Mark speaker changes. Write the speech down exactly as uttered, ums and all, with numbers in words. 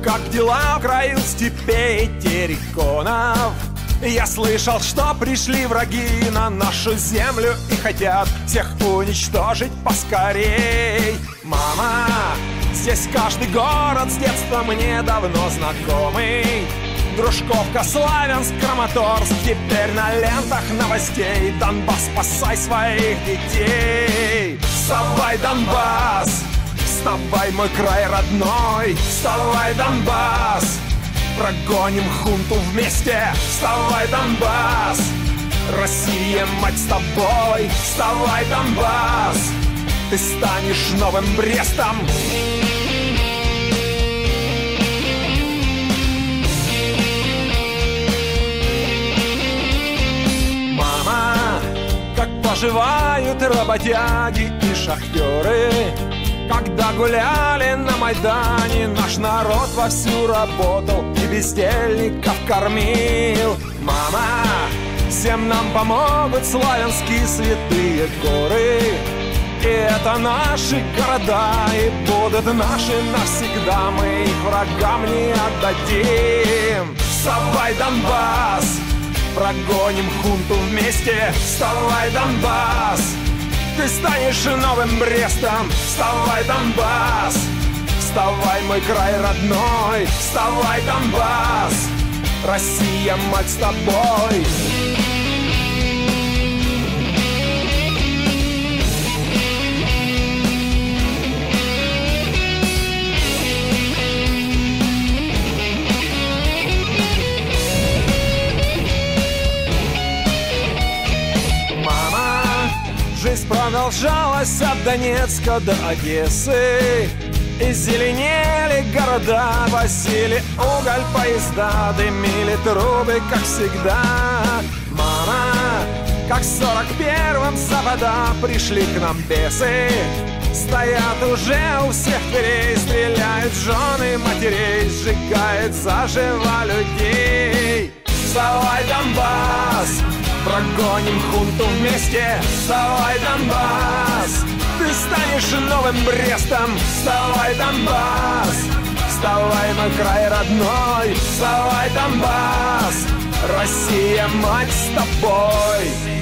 Speaker 1: Как дела в краю степей терриконов? Я слышал, что пришли враги на нашу землю и хотят всех уничтожить поскорей. Мама, здесь каждый город с детства мне давно знакомый. Дружковка, Славянск, Краматорск, теперь на лентах новостей. Донбасс, спасай своих детей. Вставай, Донбасс, вставай, мой край родной. Вставай, Донбасс, прогоним хунту вместе. Вставай, Донбасс, Россия, мать, с тобой. Вставай, Донбасс, ты станешь новым Брестом. Мама, как поживают работяги и шахтеры? Когда гуляли на Майдане, наш народ вовсю работал и бездельников кормил. Мама, всем нам помогут славянские святые горы. И это наши города, и будут наши навсегда. Мы их врагам не отдадим. Вставай, Донбасс, прогоним хунту вместе. Вставай, Донбасс, ты станешь новым Брестом. Вставай, Донбасс, вставай, мой край родной. Вставай, Донбасс, Россия, мать, с тобой. Жизнь продолжалась от Донецка до Одессы. И зеленели города, возили уголь поезда, дымили трубы, как всегда. Мама, как в сорок первом запада пришли к нам бесы. Стоят уже у всех дверей, стреляют жены матерей, сжигают заживо людей. Вставай, Донбасс, прогоним хунту вместе. Вставай, Донбасс, ты станешь новым Брестом. Вставай, Донбасс, вставай, мой край родной. Вставай, Донбасс, Россия, мать, с тобой.